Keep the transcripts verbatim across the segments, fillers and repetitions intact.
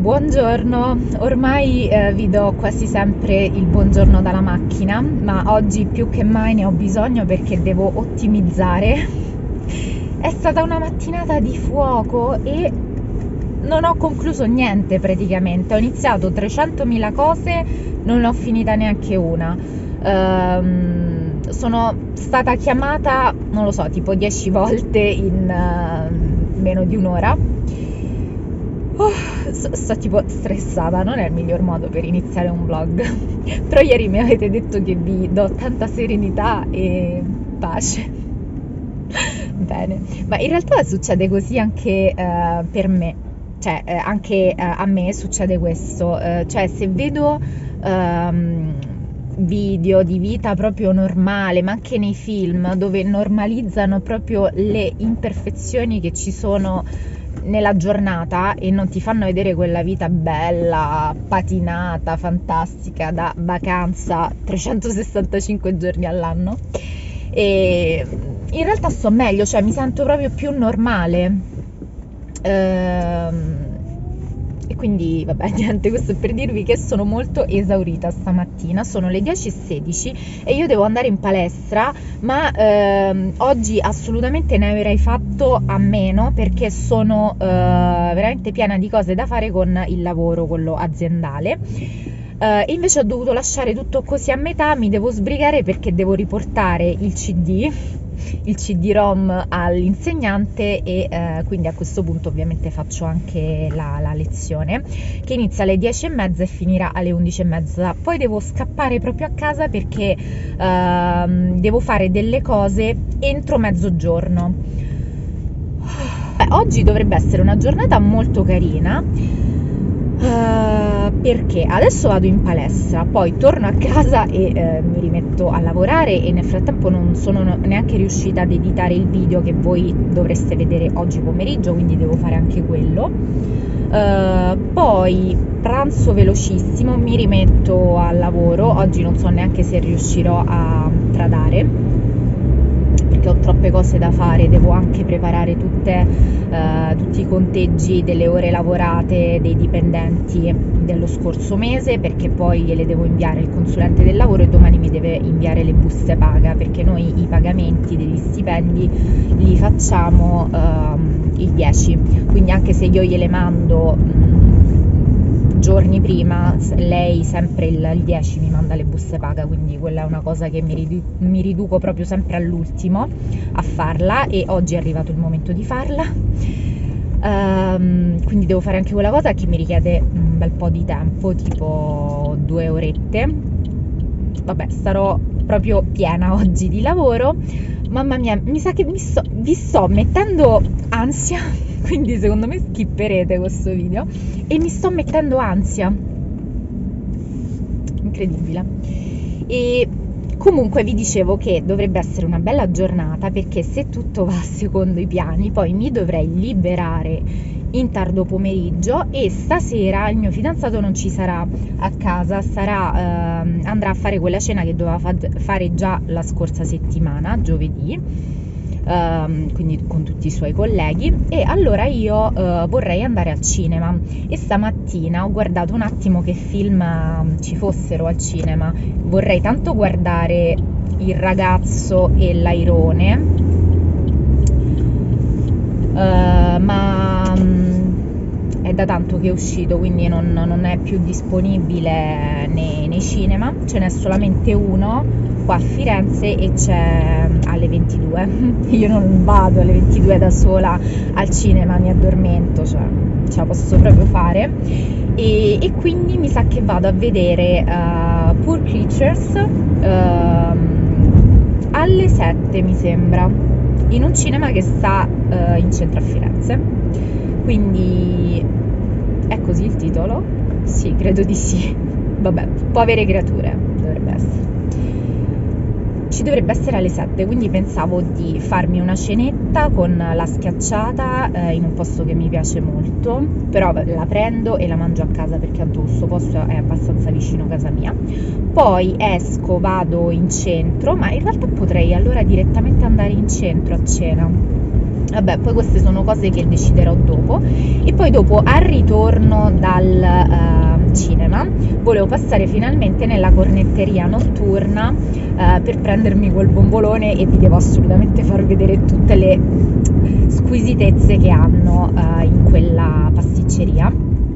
Buongiorno, ormai eh, vi do quasi sempre il buongiorno dalla macchina, ma oggi più che mai ne ho bisogno perché devo ottimizzare. È stata una mattinata di fuoco e non ho concluso niente praticamente. Ho iniziato trecentomila cose, non ne ho finita neanche una. Ehm, sono stata chiamata, non lo so, tipo dieci volte in uh, meno di un'ora. Oh, sto, sto tipo stressata, non è il miglior modo per iniziare un vlog. Però ieri mi avete detto che vi do tanta serenità e pace. Bene, ma in realtà succede così anche uh, per me, cioè uh, anche uh, a me succede questo, uh, cioè se vedo um, video di vita proprio normale, ma anche nei film dove normalizzano proprio le imperfezioni che ci sono nella giornata e non ti fanno vedere quella vita bella, patinata, fantastica da vacanza trecentosessantacinque giorni all'anno, e in realtà sto meglio, cioè mi sento proprio più normale. Ehm, e quindi vabbè, niente, questo è per dirvi che sono molto esaurita stamattina. Sono le dieci e sedici e io devo andare in palestra, ma ehm, oggi assolutamente ne avrei fatto a meno perché sono eh, veramente piena di cose da fare con il lavoro, quello aziendale. E uh, invece ho dovuto lasciare tutto così a metà, mi devo sbrigare perché devo riportare il C D, il C D ROM all'insegnante e uh, quindi a questo punto ovviamente faccio anche la, la lezione che inizia alle dieci e mezza e finirà alle undici e mezza. Poi devo scappare proprio a casa perché uh, devo fare delle cose entro mezzogiorno. Beh, oggi dovrebbe essere una giornata molto carina. Uh, perché adesso vado in palestra, poi torno a casa e uh, mi rimetto a lavorare e nel frattempo non sono neanche riuscita ad editare il video che voi dovreste vedere oggi pomeriggio, quindi devo fare anche quello. Uh, poi pranzo velocissimo, mi rimetto al lavoro. Oggi non so neanche se riuscirò a tradare perché ho troppe cose da fare, devo anche preparare tutte, uh, tutti i conteggi delle ore lavorate dei dipendenti dello scorso mese, perché poi gliele devo inviare il consulente del lavoro e domani mi deve inviare le buste paga, perché noi i pagamenti degli stipendi li facciamo uh, il dieci, quindi anche se io gliele mando mh, giorni prima, lei sempre il, il dieci mi manda le buste paga, quindi quella è una cosa che mi, ridu- mi riduco proprio sempre all'ultimo a farla e oggi è arrivato il momento di farla. Um, quindi devo fare anche quella cosa che mi richiede un bel po' di tempo, tipo due orette. Vabbè, starò proprio piena oggi di lavoro. Mamma mia, mi sa che mi sto, vi sto mettendo ansia, quindi secondo me skipperete questo video, e mi sto mettendo ansia, incredibile. E comunque vi dicevo che dovrebbe essere una bella giornata perché se tutto va secondo i piani poi mi dovrei liberare in tardo pomeriggio e stasera il mio fidanzato non ci sarà a casa, sarà, eh, andrà a fare quella cena che doveva fa- fare già la scorsa settimana, giovedì, eh, quindi con tutti i suoi colleghi, e allora io eh, vorrei andare al cinema e stamattina ho guardato un attimo che film ci fossero al cinema. Vorrei tanto guardare Il ragazzo e l'airone, uh, ma um, è da tanto che è uscito, quindi non, non è più disponibile nei, nei cinema. Ce n'è solamente uno qua a Firenze e c'è alle ventidue. Io non vado alle ventidue da sola al cinema, mi addormento, cioè ce la posso proprio fare. E, e quindi mi sa che vado a vedere uh, Poor Creatures uh, alle sette, mi sembra, in un cinema che sta uh, in centro a Firenze. Quindi è così il titolo? Sì, credo di sì. Vabbè, Povere creature dovrebbe essere. Ci dovrebbe essere alle sette, quindi pensavo di farmi una cenetta con la schiacciata eh, in un posto che mi piace molto, però la prendo e la mangio a casa perché questo posto è abbastanza vicino a casa mia. Poi esco, vado in centro, ma in realtà potrei allora direttamente andare in centro a cena. Vabbè, poi queste sono cose che deciderò dopo. E poi dopo, al ritorno dal, volevo passare finalmente nella cornetteria notturna eh, per prendermi quel bombolone, e vi devo assolutamente far vedere tutte le squisitezze che hanno eh, in quella pasticceria,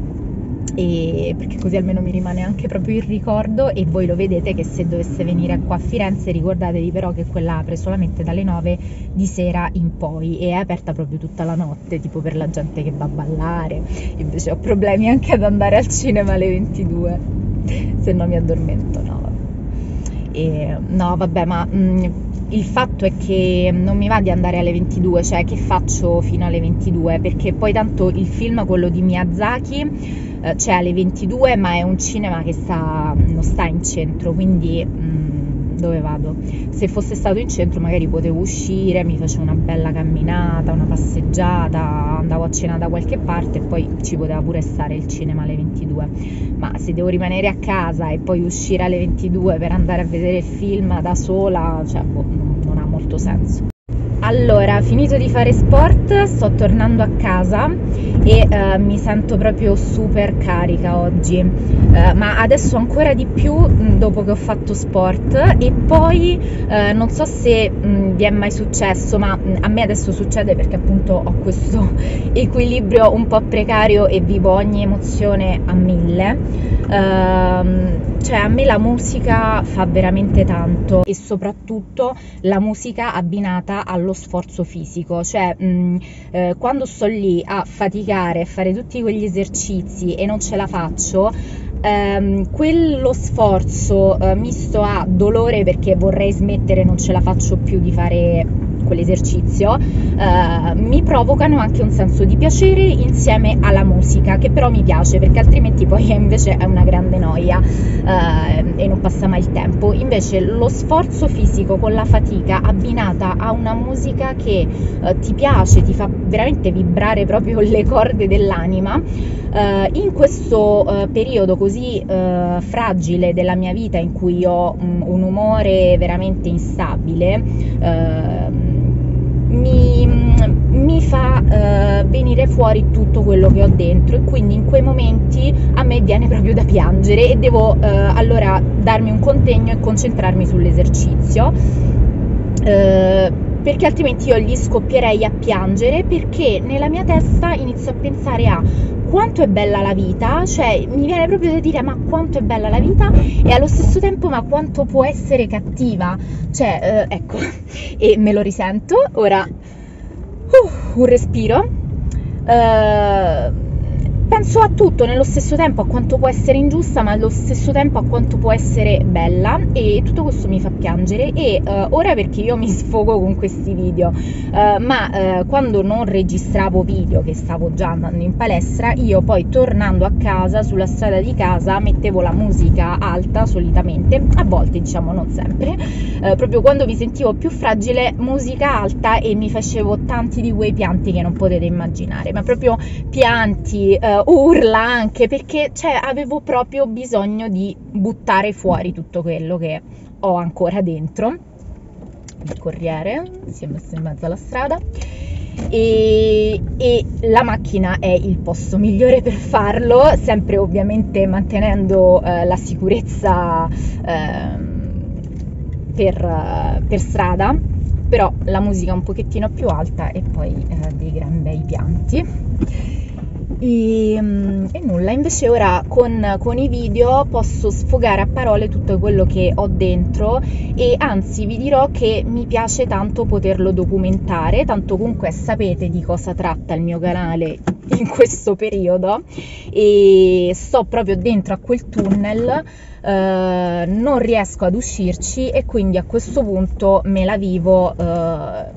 e perché così almeno mi rimane anche proprio il ricordo, e voi lo vedete che se dovesse venire qua a Firenze ricordatevi però che quella apre solamente dalle nove di sera in poi e è aperta proprio tutta la notte, tipo per la gente che va a ballare. Invece ho problemi anche ad andare al cinema alle ventidue, se no mi addormento. No vabbè, e, no, vabbè ma mh, il fatto è che non mi va di andare alle ventidue, cioè che faccio fino alle ventidue, perché poi tanto il film, quello di Miyazaki, c'è cioè alle ventidue, ma è un cinema che sta, non sta in centro, quindi mh, dove vado? Se fosse stato in centro magari potevo uscire, mi facevo una bella camminata, una passeggiata, andavo a cena da qualche parte e poi ci poteva pure stare il cinema alle ventidue, ma se devo rimanere a casa e poi uscire alle ventidue per andare a vedere il film da sola, cioè boh, non, non ha molto senso. Allora, finito di fare sport, sto tornando a casa e uh, mi sento proprio super carica oggi, uh, ma adesso ancora di più mh, dopo che ho fatto sport. E poi uh, non so se mh, vi è mai successo, ma mh, a me adesso succede perché appunto ho questo equilibrio un po' precario e vivo ogni emozione a mille. Uh, cioè a me la musica fa veramente tanto, e soprattutto la musica abbinata allo sforzo fisico, cioè mh, eh, quando sto lì a faticare, a fare tutti quegli esercizi e non ce la faccio, ehm, quello sforzo eh, misto a dolore perché vorrei smettere, non ce la faccio più di fare quell'esercizio, eh, mi provocano anche un senso di piacere insieme alla musica, che però mi piace perché altrimenti poi invece è una grande noia eh, e non passa mai il tempo. Invece lo sforzo fisico con la fatica abbinata a una musica che eh, ti piace, ti fa veramente vibrare proprio le corde dell'anima, eh, in questo eh, periodo così eh, fragile della mia vita, in cui ho um, un umore veramente instabile, eh, Mi, mi fa uh, venire fuori tutto quello che ho dentro, e quindi in quei momenti a me viene proprio da piangere e devo uh, allora darmi un contegno e concentrarmi sull'esercizio, uh, perché altrimenti io gli scoppierei a piangere, perché nella mia testa inizio a pensare a quanto è bella la vita, cioè mi viene proprio da dire ma quanto è bella la vita, e allo stesso tempo ma quanto può essere cattiva, cioè eh, ecco, e me lo risento ora, uh, un respiro, uh, penso a tutto nello stesso tempo, a quanto può essere ingiusta ma allo stesso tempo a quanto può essere bella, e tutto questo mi fa piangere. E uh, ora perché io mi sfogo con questi video, uh, ma uh, quando non registravo video, che stavo già andando in palestra, io poi tornando a casa, sulla strada di casa, mettevo la musica alta solitamente, a volte diciamo non sempre, uh, proprio quando mi sentivo più fragile, musica alta, e mi facevo tanti di quei pianti che non potete immaginare, ma proprio pianti, uh, urla anche, perché cioè, avevo proprio bisogno di buttare fuori tutto quello che ho ancora dentro. Il corriere si è messo in mezzo alla strada e, e la macchina è il posto migliore per farlo, sempre ovviamente mantenendo eh, la sicurezza eh, per, per strada, però la musica un pochettino più alta e poi eh, dei gran bei pianti. E, e nulla, invece ora con, con i video posso sfogare a parole tutto quello che ho dentro, e anzi vi dirò che mi piace tanto poterlo documentare, tanto comunque sapete di cosa tratta il mio canale in questo periodo, e sto proprio dentro a quel tunnel, eh, non riesco ad uscirci, e quindi a questo punto me la vivo eh,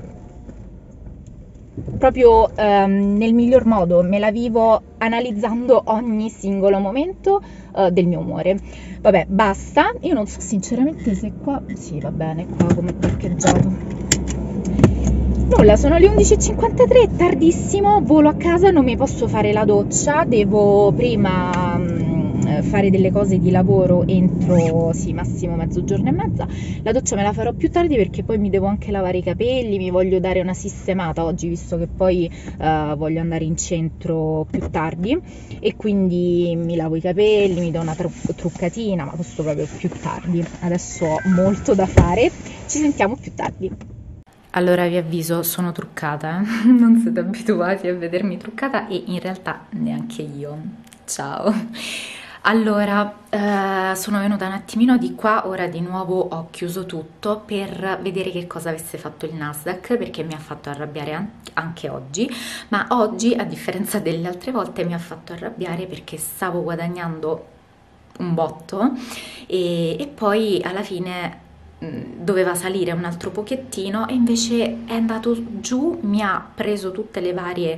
proprio ehm, nel miglior modo, me la vivo analizzando ogni singolo momento eh, del mio umore. Vabbè, basta, io non so sinceramente se qua, sì va bene, qua come parcheggiato. Nulla, sono le undici e cinquantatré, tardissimo, volo a casa, non mi posso fare la doccia, devo prima mh, ehm, fare delle cose di lavoro entro, sì, massimo mezzogiorno e mezza. La doccia me la farò più tardi perché poi mi devo anche lavare i capelli, mi voglio dare una sistemata oggi visto che poi eh, voglio andare in centro più tardi, e quindi mi lavo i capelli, mi do una tru- truccatina, ma questo proprio più tardi. Adesso ho molto da fare, ci sentiamo più tardi. Allora vi avviso, sono truccata, eh? Non siete abituati a vedermi truccata e in realtà neanche io. Ciao. Allora, eh, sono venuta un attimino di qua, ora di nuovo ho chiuso tutto per vedere che cosa avesse fatto il Nasdaq, perché mi ha fatto arrabbiare an- anche oggi, ma oggi, a differenza delle altre volte, mi ha fatto arrabbiare perché stavo guadagnando un botto e, e poi alla fine mh, doveva salire un altro pochettino e invece è andato giù, mi ha preso tutte le varie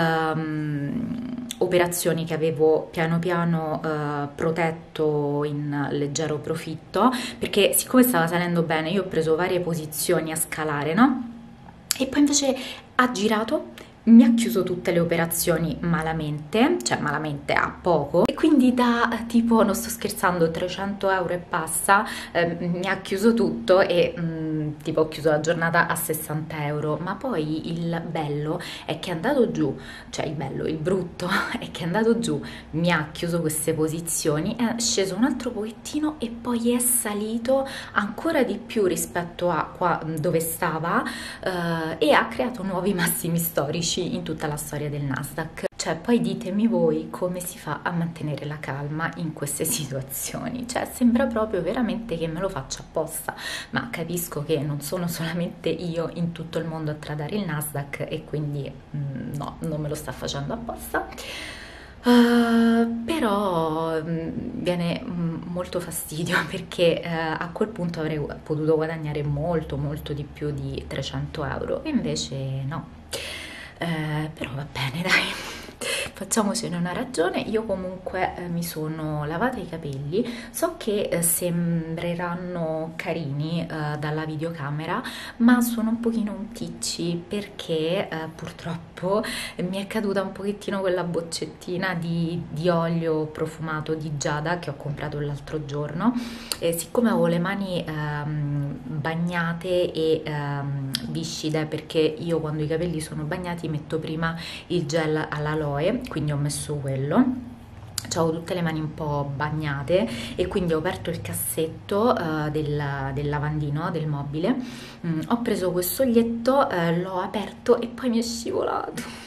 ehm, operazioni che avevo piano piano eh, protetto in leggero profitto, perché siccome stava salendo bene io ho preso varie posizioni a scalare, no? E poi invece ha girato, mi ha chiuso tutte le operazioni malamente, cioè malamente a poco, e quindi da eh, tipo, non sto scherzando, trecento euro e passa, eh, mi ha chiuso tutto e mm, tipo ho chiuso la giornata a sessanta euro, ma poi il bello è che è andato giù, cioè il bello, il brutto è che è andato giù, mi ha chiuso queste posizioni, è sceso un altro pochettino e poi è salito ancora di più rispetto a qua dove stava, eh, e ha creato nuovi massimi storici in tutta la storia del Nasdaq. Cioè, poi ditemi voi come si fa a mantenere la calma in queste situazioni. Cioè, sembra proprio veramente che me lo faccia apposta, ma capisco che non sono solamente io in tutto il mondo a tradare il Nasdaq e quindi mm, no, non me lo sta facendo apposta. Uh, però mh, viene mh, molto fastidio perché uh, a quel punto avrei potuto guadagnare molto molto di più di trecento euro e invece no. Uh, però va bene, dai, facciamocene una ragione. Io comunque eh, mi sono lavata i capelli, so che eh, sembreranno carini eh, dalla videocamera, ma sono un pochino unticci perché eh, purtroppo mi è caduta un pochettino quella boccettina di, di olio profumato di Giada che ho comprato l'altro giorno, e siccome avevo le mani ehm, bagnate e ehm, viscide, perché io quando i capelli sono bagnati metto prima il gel all'aloe, quindi ho messo quello. Avevo tutte le mani un po' bagnate e quindi ho aperto il cassetto uh, del, del lavandino, del mobile, mm, ho preso questo oglietto, uh, l'ho aperto e poi mi è scivolato.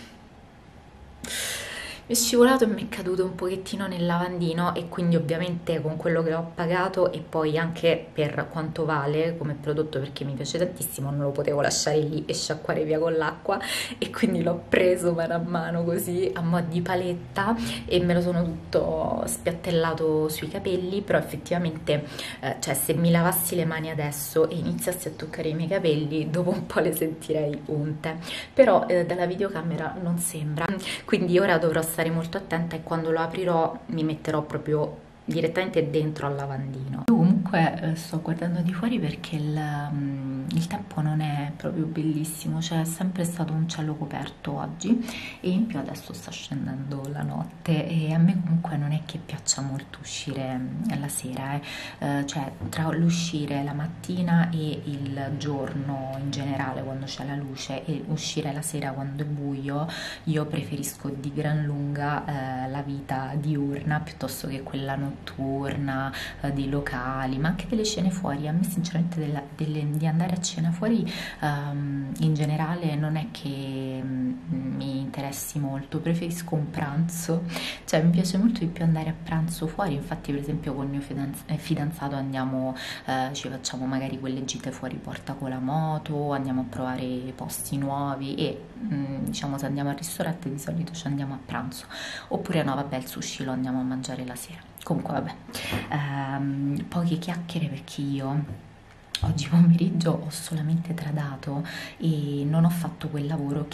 Mi è scivolato e mi è caduto un pochettino nel lavandino, e quindi ovviamente con quello che ho pagato e poi anche per quanto vale come prodotto, perché mi piace tantissimo, non lo potevo lasciare lì e sciacquare via con l'acqua, e quindi l'ho preso mano a mano così a mo' di paletta e me lo sono tutto spiattellato sui capelli. Però effettivamente eh, cioè se mi lavassi le mani adesso e iniziassi a toccare i miei capelli, dopo un po' le sentirei unte, però eh, dalla videocamera non sembra, quindi ora dovrò stare molto attenta e quando lo aprirò mi metterò proprio direttamente dentro al lavandino. Io comunque eh, sto guardando di fuori perché il, um, il tempo non è proprio bellissimo, cioè è sempre stato un cielo coperto oggi e in più adesso sta scendendo la notte, e a me comunque non è che piaccia molto uscire la sera, eh. Eh, cioè tra l'uscire la mattina e il giorno in generale quando c'è la luce e uscire la sera quando è buio, io preferisco di gran lunga eh, la vita diurna piuttosto che quella notturna, eh, dei locali, ma anche delle cene fuori. A me sinceramente della, delle, di andare a cena fuori um, in generale non è che um, mi interessi molto, preferisco un pranzo, cioè mi piace molto di più andare a pranzo fuori. Infatti per esempio con il mio fidanz- fidanzato andiamo, eh, ci facciamo magari quelle gite fuori porta con la moto, andiamo a provare posti nuovi e um, diciamo se andiamo al ristorante di solito ci andiamo a pranzo, oppure no vabbè il sushi lo andiamo a mangiare la sera. Comunque vabbè, um, poche chiacchiere perché io oggi pomeriggio ho solamente tradato e non ho fatto quel lavoro che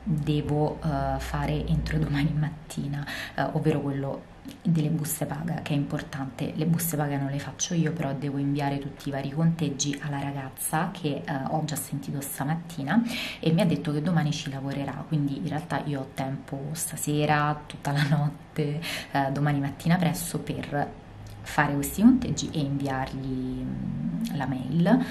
devo uh, fare entro domani mattina, uh, ovvero quello delle buste paga, che è importante. Le buste paga non le faccio io, però devo inviare tutti i vari conteggi alla ragazza che uh, ho già sentito stamattina e mi ha detto che domani ci lavorerà, quindi in realtà io ho tempo stasera, tutta la notte, uh, domani mattina presto per fare questi conteggi e inviargli mh, la mail.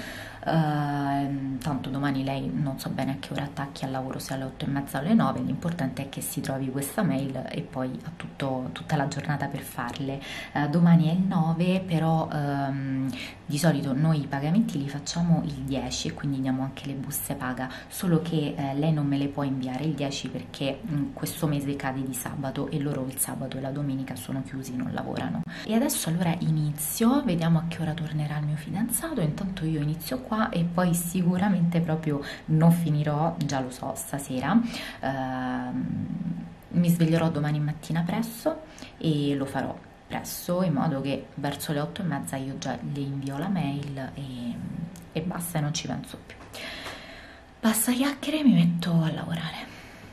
Uh, tanto domani lei non so bene a che ora attacchi al lavoro, se alle otto e mezza o alle nove, l'importante è che si trovi questa mail e poi ha tutto, tutta la giornata per farle. Uh, domani è il nove, però um, di solito noi i pagamenti li facciamo il dieci e quindi diamo anche le buste paga, solo che uh, lei non me le può inviare il dieci perché um, questo mese cade di sabato e loro il sabato e la domenica sono chiusi, non lavorano. E adesso allora inizio, vediamo a che ora tornerà il mio fidanzato, intanto io inizio qua e poi sicuramente proprio non finirò, già lo so, stasera. Ehm, mi sveglierò domani mattina presto e lo farò presto, in modo che verso le otto e mezza io già le invio la mail e, e basta, e non ci penso più. Basta chiacchiere, mi metto a lavorare.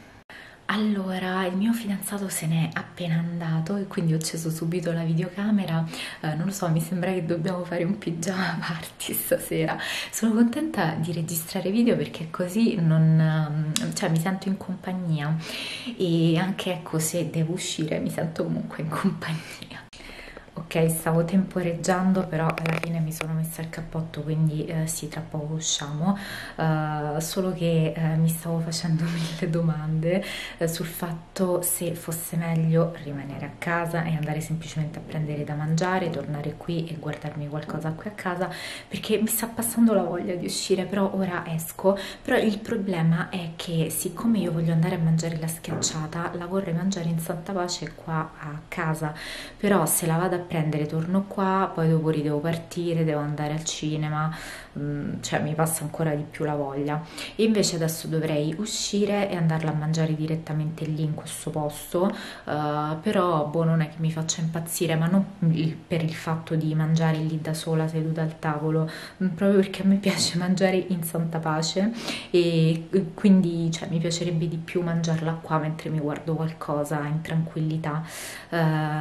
Allora, il mio fidanzato se n'è appena andato e quindi ho acceso subito la videocamera. Eh, non lo so, mi sembra che dobbiamo fare un pigiama party stasera. Sono contenta di registrare video perché così non, cioè, mi sento in compagnia, e anche, ecco, se devo uscire mi sento comunque in compagnia. Ok, stavo temporeggiando, però alla fine mi sono messa il cappotto, quindi eh, sì, tra poco usciamo. Uh, solo che eh, mi stavo facendo mille domande eh, sul fatto se fosse meglio rimanere a casa e andare semplicemente a prendere da mangiare, tornare qui e guardarmi qualcosa qui a casa, perché mi sta passando la voglia di uscire, però ora esco. Però il problema è che siccome io voglio andare a mangiare la schiacciata, la vorrei mangiare in santa pace qua a casa, però se la vado a prendere torno qua, poi dopo devo partire, devo andare al cinema, cioè mi passa ancora di più la voglia. E invece adesso dovrei uscire e andarla a mangiare direttamente lì in questo posto, uh, però boh, non è che mi faccia impazzire, ma non il, per il fatto di mangiare lì da sola seduta al tavolo, proprio perché a me piace mangiare in santa pace e quindi, cioè, mi piacerebbe di più mangiarla qua mentre mi guardo qualcosa in tranquillità, uh,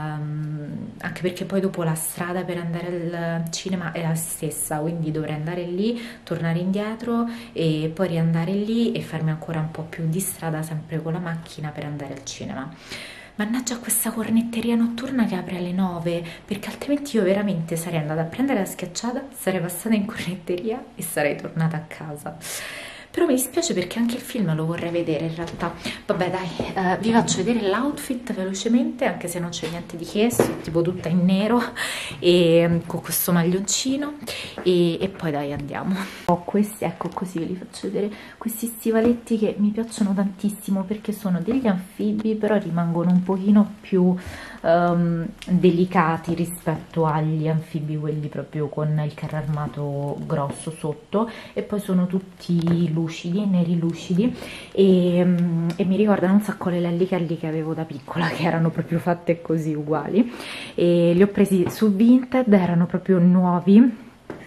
anche perché poi dopo la strada per andare al cinema è la stessa, quindi dovrei andare lì, tornare indietro e poi riandare lì e farmi ancora un po' più di strada sempre con la macchina per andare al cinema. Mannaggia questa cornetteria notturna che apre alle nove, perché altrimenti io veramente sarei andata a prendere la schiacciata, sarei passata in cornetteria e sarei tornata a casa. Però mi dispiace perché anche il film lo vorrei vedere in realtà. Vabbè dai, uh, vi faccio vedere l'outfit velocemente, anche se non c'è niente di che, sono tipo tutta in nero e con questo maglioncino e, e poi dai andiamo. Ho questi, ecco, così ve li faccio vedere, questi stivaletti che mi piacciono tantissimo perché sono degli anfibi, però rimangono un pochino più um, delicati rispetto agli anfibi quelli proprio con il carro armato grosso sotto, e poi sono tutti lucidi, neri lucidi e, um, e mi ricordano un sacco le Lelli che avevo da piccola, che erano proprio fatte così uguali, e li ho presi su Vinted, erano proprio nuovi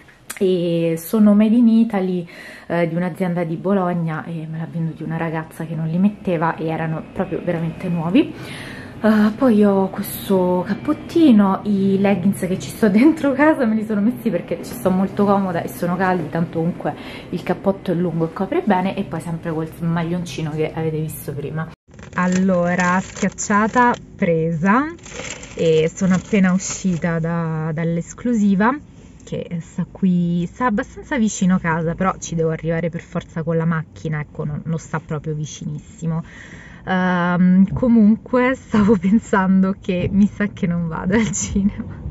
e sono made in Italy, eh, di un'azienda di Bologna, e me l'ha venduti una ragazza che non li metteva e erano proprio veramente nuovi. Uh, poi ho questo cappottino, i leggings che ci sto dentro casa me li sono messi perché ci sto molto comoda e sono caldi, tanto comunque il cappotto è lungo e copre bene, e poi sempre quel maglioncino che avete visto prima. Allora, schiacciata presa e sono appena uscita da, dall'esclusiva, che sta qui, sta abbastanza vicino casa, però ci devo arrivare per forza con la macchina, ecco, non, non sta proprio vicinissimo. Uh, comunque stavo pensando che mi sa che non vado al cinema.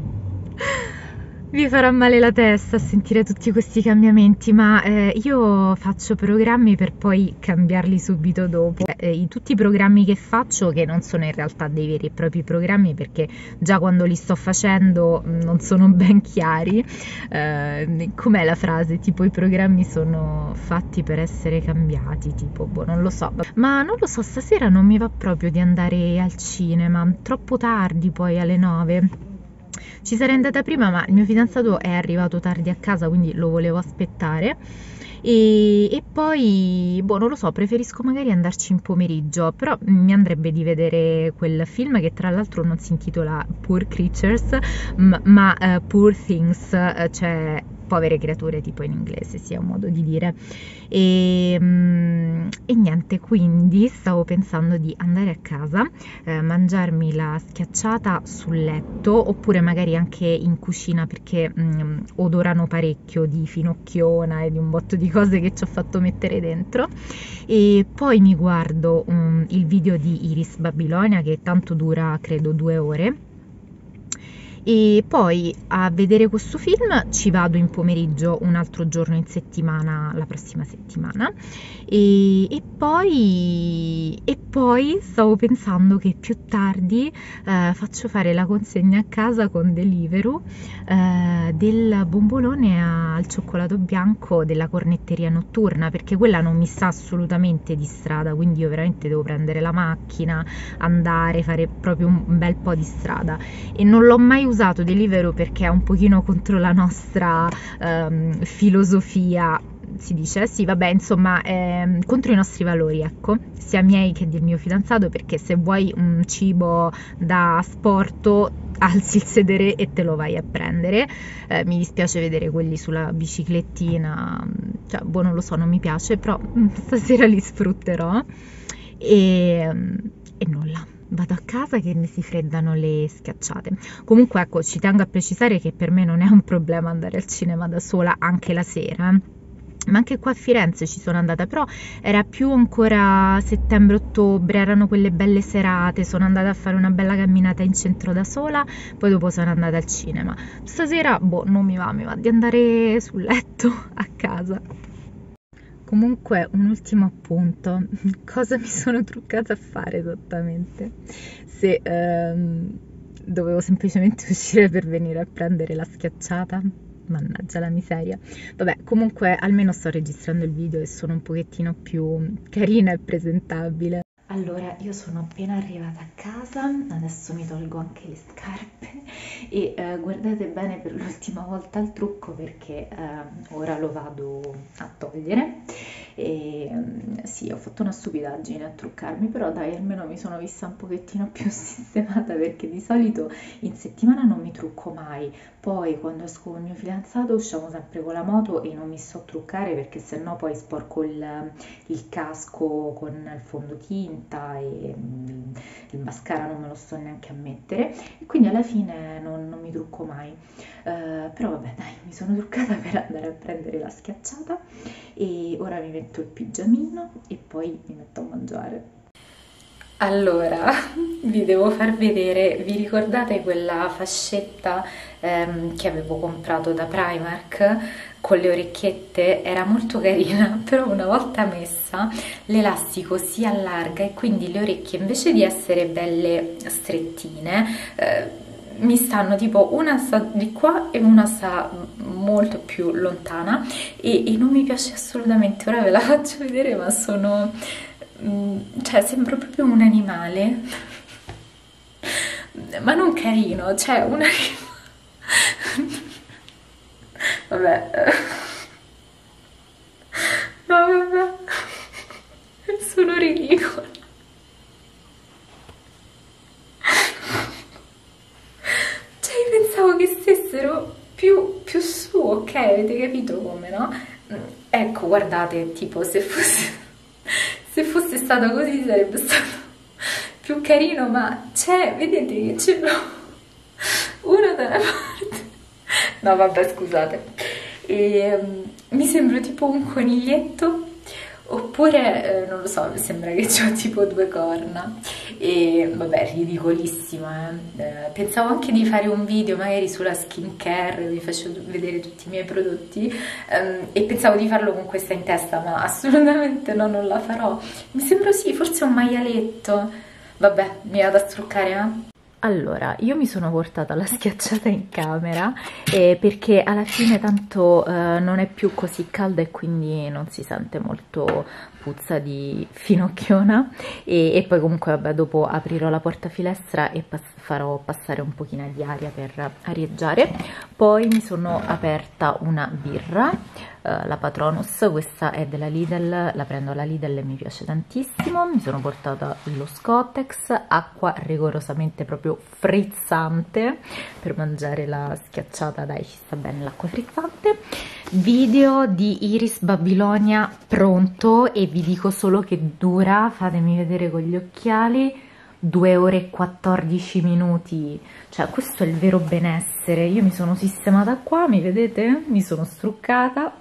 Vi farà male la testa a sentire tutti questi cambiamenti, ma eh, io faccio programmi per poi cambiarli subito dopo. Eh, tutti i programmi che faccio, che non sono in realtà dei veri e propri programmi, perché già quando li sto facendo non sono ben chiari. Eh, com'è la frase? Tipo, i programmi sono fatti per essere cambiati, tipo, boh, non lo so. Ma non lo so, stasera non mi va proprio di andare al cinema, troppo tardi, poi alle nove. Ci sarei andata prima, ma il mio fidanzato è arrivato tardi a casa, quindi lo volevo aspettare E, e poi, boh, non lo so, preferisco magari andarci in pomeriggio, però mi andrebbe di vedere quel film che tra l'altro non si intitola Poor Creatures, m- ma eh, Poor Things, eh, cioè povere creature tipo in inglese sia un modo di dire. E, mm, e niente, quindi stavo pensando di andare a casa, eh, mangiarmi la schiacciata sul letto oppure magari anche in cucina perché mm, odorano parecchio di finocchiona e di un botto di cose che ci ho fatto mettere dentro, e poi mi guardo um, il video di Iris Babilonia che tanto dura credo due ore, e poi a vedere questo film ci vado in pomeriggio un altro giorno in settimana, la prossima settimana, e, e poi, e poi stavo pensando che più tardi eh, faccio fare la consegna a casa con Deliveroo eh, del bombolone al cioccolato bianco della cornetteria notturna, perché quella non mi sta assolutamente di strada, quindi io veramente devo prendere la macchina, andare, fare proprio un bel po' di strada, e non l'ho mai usato Deliveroo perché è un pochino contro la nostra ehm, filosofia, si dice, sì, vabbè, insomma, è contro i nostri valori, ecco, sia miei che del mio fidanzato, perché se vuoi un cibo da asporto alzi il sedere e te lo vai a prendere. Eh, mi dispiace vedere quelli sulla biciclettina, cioè, boh, non lo so, non mi piace, però stasera li sfrutterò e, e nulla. Vado a casa che mi si freddano le schiacciate. Comunque ecco, ci tengo a precisare che per me non è un problema andare al cinema da sola anche la sera, ma anche qua a Firenze ci sono andata, però era più ancora settembre-ottobre, erano quelle belle serate, sono andata a fare una bella camminata in centro da sola, poi dopo sono andata al cinema. Stasera, boh, non mi va, mi va di andare sul letto a casa. Comunque, un ultimo appunto, cosa mi sono truccata a fare esattamente? Se ehm, dovevo semplicemente uscire per venire a prendere la schiacciata? Mannaggia la miseria. Vabbè, comunque almeno sto registrando il video e sono un pochettino più carina e presentabile. Allora, io sono appena arrivata a casa, adesso mi tolgo anche le scarpe e eh, guardate bene per l'ultima volta il trucco perché eh, ora lo vado a togliere. E mm, sì, ho fatto una stupidaggine a truccarmi, però dai, almeno mi sono vista un pochettino più sistemata perché di solito in settimana non mi trucco mai. Poi quando esco con il mio fidanzato usciamo sempre con la moto e non mi so truccare perché sennò poi sporco il, il casco con il fondotinta e mm, il mascara non me lo sto neanche a mettere e quindi alla fine non, non mi trucco mai. Uh, però vabbè dai, mi sono truccata per andare a prendere la schiacciata e ora mi metto il pigiamino e poi mi metto a mangiare. Allora, vi devo far vedere, vi ricordate quella fascetta ehm, che avevo comprato da Primark con le orecchiette? Era molto carina, però una volta messa l'elastico si allarga e quindi le orecchie invece di essere belle strettine eh, mi stanno tipo una sta di qua e una sta molto più lontana e, e non mi piace assolutamente. Ora ve la faccio vedere, ma sono... cioè sembro proprio un animale, ma non carino, cioè un animale... vabbè, no vabbè, sono ridicola. Cioè io pensavo che stessero più, più su, ok, avete capito come, no? Ecco, guardate, tipo se fosse... se fosse stato così sarebbe stato più carino, ma c'è, vedete che ce l'ho una da una parte. No vabbè, scusate. E, um, mi sembra tipo un coniglietto, oppure, eh, non lo so, sembra che ho tipo due corna. E vabbè, ridicolissima, eh. Eh, pensavo anche di fare un video magari sulla skincare, vi faccio vedere tutti i miei prodotti, ehm, e pensavo di farlo con questa in testa, ma assolutamente no, non la farò. Mi sembra sì, forse un maialetto. Vabbè, mi vado a struccare, eh? Allora, io mi sono portata la schiacciata in camera eh, perché alla fine tanto eh, non è più così calda e quindi non si sente molto puzza di finocchiona e, e poi comunque vabbè, dopo aprirò la porta finestra e pas farò passare un pochino di aria per arieggiare. Poi mi sono aperta una birra uh, la Patronus. Questa è della Lidl, la prendo alla Lidl e mi piace tantissimo. Mi sono portata lo Scottex, acqua rigorosamente proprio frizzante per mangiare la schiacciata, dai, ci sta bene l'acqua frizzante. Video di Iris Babilonia pronto, e vi dico solo che dura, fatemi vedere con gli occhiali, due ore e quattordici minuti. Cioè, questo è il vero benessere. Io mi sono sistemata qua, mi vedete? Mi sono struccata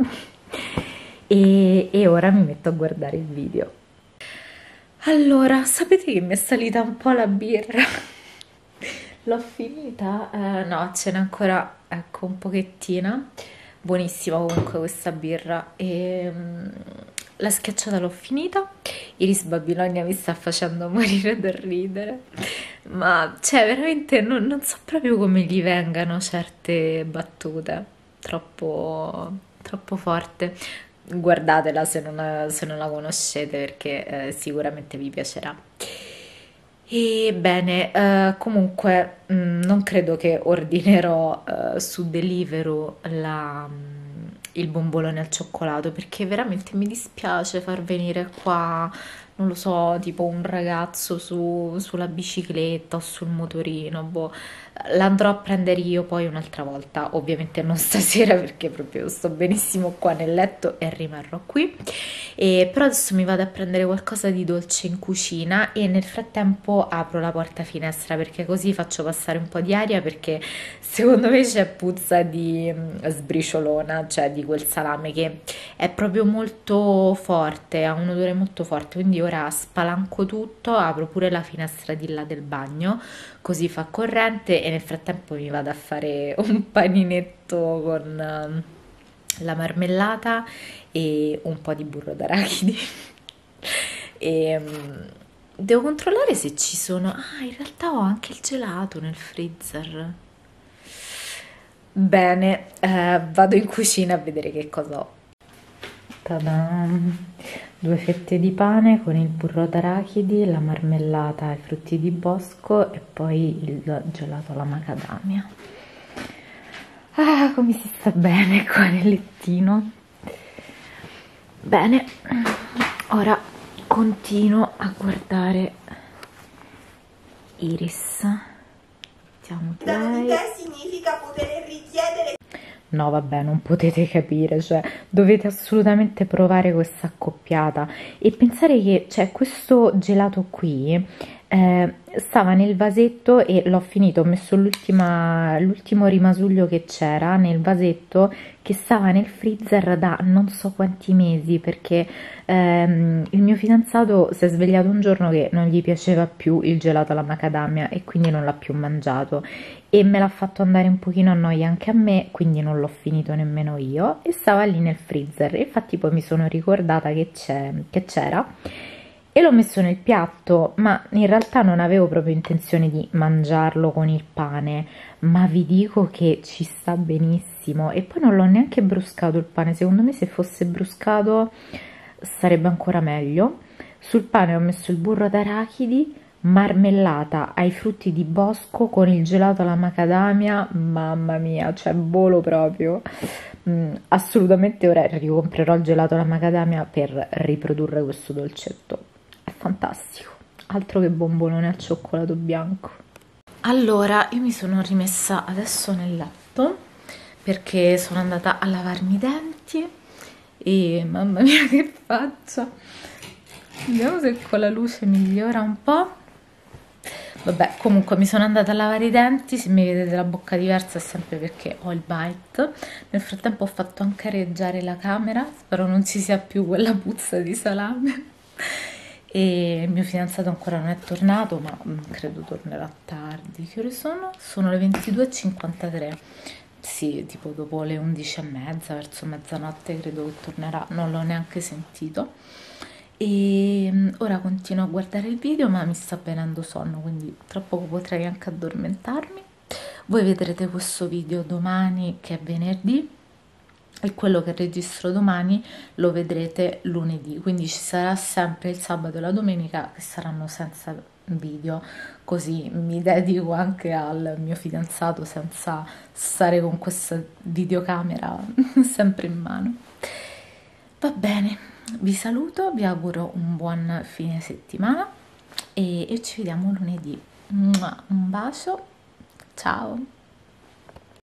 e, e ora mi metto a guardare il video. Allora, sapete che mi è salita un po' la birra? L'ho finita? Eh, no, ce n'è ancora, ecco, un pochettina. Buonissima comunque questa birra. E, um, la schiacciata l'ho finita. Iris Babilonia mi sta facendo morire da ridere, ma cioè veramente non, non so proprio come gli vengano certe battute, troppo, troppo forte. Guardatela se non, se non la conoscete, perché eh, sicuramente vi piacerà. E bene, eh, comunque mh, non credo che ordinerò eh, su Deliveroo la, mh, il bombolone al cioccolato, perché veramente mi dispiace far venire qua, non lo so, tipo un ragazzo su, sulla bicicletta o sul motorino, boh. L'andrò a prendere io poi un'altra volta, ovviamente non stasera perché proprio sto benissimo qua nel letto e rimarrò qui. E però adesso mi vado a prendere qualcosa di dolce in cucina e nel frattempo apro la porta finestra, perché così faccio passare un po' di aria, perché secondo me c'è puzza di sbriciolona, cioè di quel salame che è proprio molto forte, ha un odore molto forte, quindi ora spalanco tutto, apro pure la finestra di là del bagno, così fa corrente, e nel frattempo mi vado a fare un paninetto con la marmellata e un po' di burro d'arachidi. E um, devo controllare se ci sono... Ah, in realtà ho anche il gelato nel freezer. Bene, eh, vado in cucina a vedere che cosa ho. Ta-dam! Due fette di pane con il burro d'arachidi, la marmellata ai frutti di bosco e poi il gelato alla macadamia. Ah, come si sta bene qua nel lettino. Bene, ora continuo a guardare Iris. Mettiamo play. Da te significa poter richiedere. No, vabbè, non potete capire, cioè dovete assolutamente provare questa accoppiata e pensare che, cioè, questo gelato qui eh, stava nel vasetto e l'ho finito, ho messo l'ultimo rimasuglio che c'era nel vasetto, che stava nel freezer da non so quanti mesi, perché ehm, il mio fidanzato si è svegliato un giorno che non gli piaceva più il gelato alla macadamia e quindi non l'ha più mangiato, e me l'ha fatto andare un pochino a noia anche a me, quindi non l'ho finito nemmeno io, e stava lì nel freezer. E infatti poi mi sono ricordata che c'era e l'ho messo nel piatto, ma in realtà non avevo proprio intenzione di mangiarlo con il pane, ma vi dico che ci sta benissimo. E poi non l'ho neanche bruscato il pane, secondo me se fosse bruscato sarebbe ancora meglio. Sul pane ho messo il burro d'arachidi, marmellata ai frutti di bosco con il gelato alla macadamia, mamma mia, cioè volo proprio. Mm, assolutamente ora ricomprerò il gelato alla macadamia per riprodurre questo dolcetto, è fantastico, altro che bombolone al cioccolato bianco. Allora, io mi sono rimessa adesso nel letto perché sono andata a lavarmi i denti e mamma mia che faccia, vediamo se con la luce migliora un po'. Vabbè, comunque mi sono andata a lavare i denti, se mi vedete la bocca diversa è sempre perché ho il bite. Nel frattempo ho fatto anche areggiare la camera, spero non ci sia più quella puzza di salame. E il mio fidanzato ancora non è tornato, ma credo tornerà tardi. Che ore sono? Sono le ventidue e cinquantatré. Sì, tipo dopo le undici e mezza, verso mezzanotte credo che tornerà, non l'ho neanche sentito. E ora continuo a guardare il video, ma mi sta venendo sonno, quindi tra poco potrei anche addormentarmi. Voi vedrete questo video domani, che è venerdì, e quello che registro domani lo vedrete lunedì, quindi ci sarà sempre il sabato e la domenica che saranno senza video, così mi dedico anche al mio fidanzato senza stare con questa videocamera sempre in mano. Va bene, vi saluto, vi auguro un buon fine settimana e, e ci vediamo lunedì. Un bacio, ciao!